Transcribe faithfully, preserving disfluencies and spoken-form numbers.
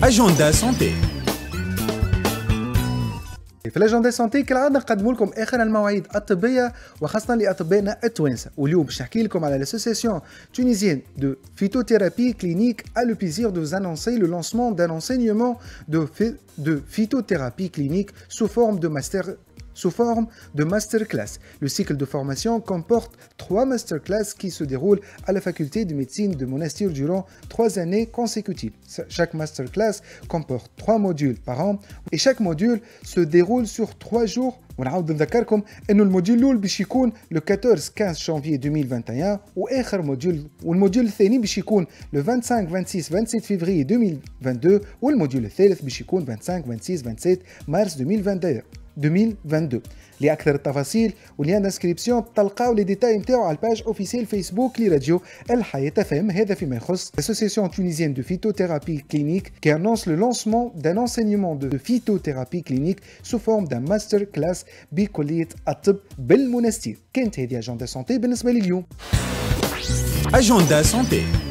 أجندة سانتي. في الاجنده سانتي كالعاده نقدموا لكم اخر المواعيد الطبيه وخاصه لاطبائنا التوانسه، واليوم باش نحكي لكم على l'association tunisienne de phytothérapie clinique a le plaisir de vous annoncer le lancement d'un enseignement de, de phytothérapie clinique sous forme de master sous forme de masterclass. Le cycle de formation comporte trois masterclass qui se déroulent à la faculté de médecine de Monastir durant trois années consécutives. Chaque masterclass comporte trois modules par an et chaque module se déroule sur trois jours. ونعاود نذكركم انه الموديول الاول باش يكون le quatorze quinze janvier deux mille vingt et un واخر موديول والموديول الثاني باش يكون le vingt-cinq vingt-six vingt-sept février deux mille vingt-deux والموديول الثالث باش يكون vingt-cinq vingt-six vingt-sept mars deux mille vingt-deux. لأكثر التفاصيل وليان ديسكريبسيون تلقاو لي ديتاي نتاعو على الباج اوفيسيال فيسبوك لراديو الحياة فهم. هذا فيما يخص l'association tunisienne de phytothérapie clinique qui annonce le lancement d'un enseignement de phytothérapie clinique sous forme d'un master class بكلية الطب بالمنستير. كانت هذه أجندة سانتي بالنسبة لليوم. أجندة سانتي.